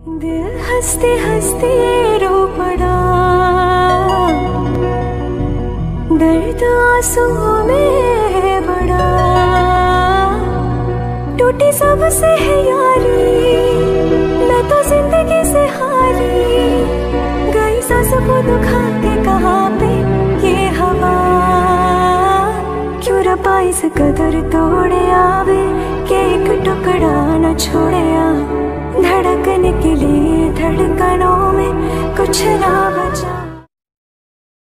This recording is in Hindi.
दिल हंसते हंसते रो पड़ा, दर्द आंसुओं में बड़ा, टूटी सबसे है यारी, मैं तो जिंदगी से हारी, गई सांस को दुखा के कहाँ पे ये हवा, क्यों रब्बा इस कदर तोड़े आवे कि एक टुकड़ा न छोड़े आ, धड़कने के लिए धड़कनों में कुछ ना बचा।